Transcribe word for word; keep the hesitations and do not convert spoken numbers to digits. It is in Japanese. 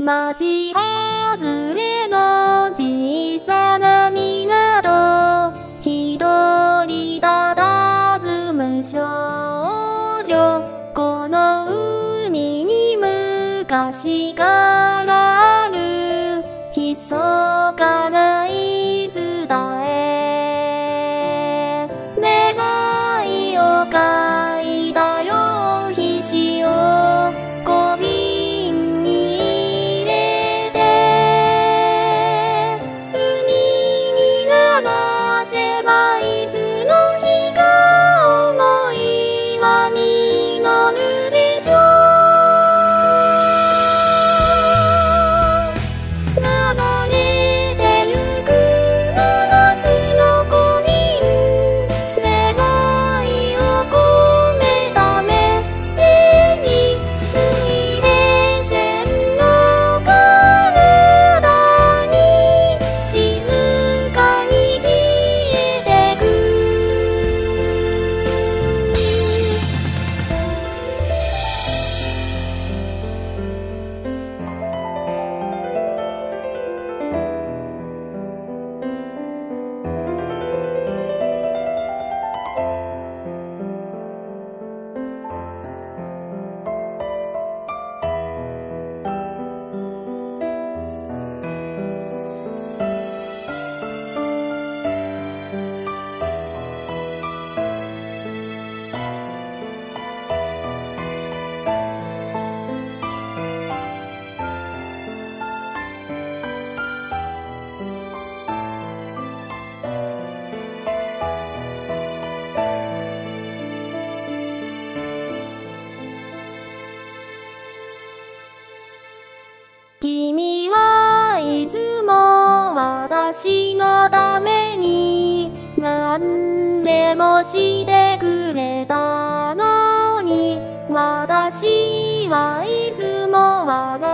町外れの小さな港、一人佇む少女、この海に昔からある密かな言い伝え、願いを書いたよひしを小瓶に入れて、海に流せばいつの日か想いは実るでしょう。流れてゆくガラスの小瓶、願いを込めたメッセージ、水平線の彼方に静かに消えてく。君はいつも私のために何でもしてくれたのに、私はいつも我が